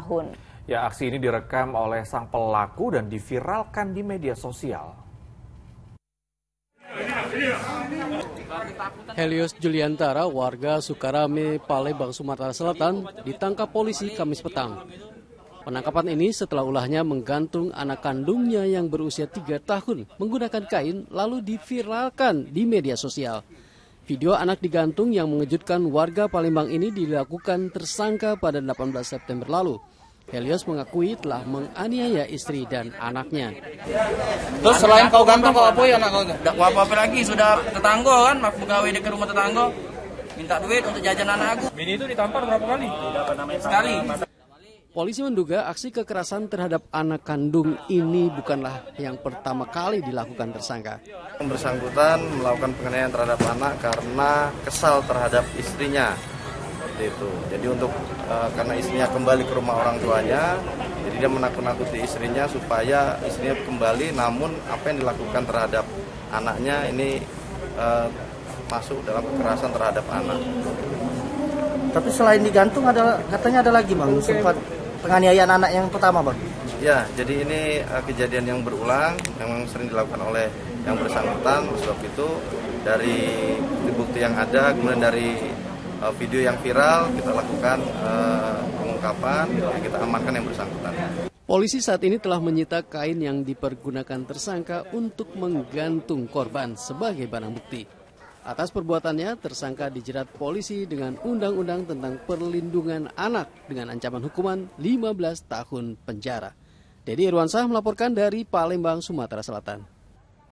tahun. Ya, aksi ini direkam oleh sang pelaku dan diviralkan di media sosial. Helios Juliantara, warga Sukarame, Palembang, Sumatera Selatan, ditangkap polisi Kamis petang. Penangkapan ini setelah ulahnya menggantung anak kandungnya yang berusia 3 tahun menggunakan kain lalu diviralkan di media sosial. Video anak digantung yang mengejutkan warga Palembang ini dilakukan tersangka pada 18 September lalu. Helios mengakui telah menganiaya istri dan anaknya. Terus selain kau gantung, kau apa ya anak kau? Tidak apa-apa lagi, sudah tetangga kan, pegawai di rumah tetangga. Minta duit untuk jajan anak aku. Bini itu ditampar berapa kali? Sekali. Polisi menduga aksi kekerasan terhadap anak kandung ini bukanlah yang pertama kali dilakukan tersangka. Yang bersangkutan melakukan penganiayaan terhadap anak karena kesal terhadap istrinya. Itu. Jadi karena istrinya kembali ke rumah orang tuanya, jadi dia menakut-nakuti istrinya supaya istrinya kembali, namun apa yang dilakukan terhadap anaknya ini masuk dalam kekerasan terhadap anak. Tapi selain digantung katanya ada lagi bang, sempat penganiayaan anak yang pertama bang. Ya, jadi ini kejadian yang berulang, memang sering dilakukan oleh yang bersangkutan. Sebab itu dari bukti yang ada, kemudian dari video yang viral, kita lakukan pengungkapan, kita amankan yang bersangkutan. Polisi saat ini telah menyita kain yang dipergunakan tersangka untuk menggantung korban sebagai barang bukti. Atas perbuatannya, tersangka dijerat polisi dengan Undang-Undang tentang Perlindungan Anak dengan ancaman hukuman 15 tahun penjara. Dedi Irwansyah melaporkan dari Palembang, Sumatera Selatan.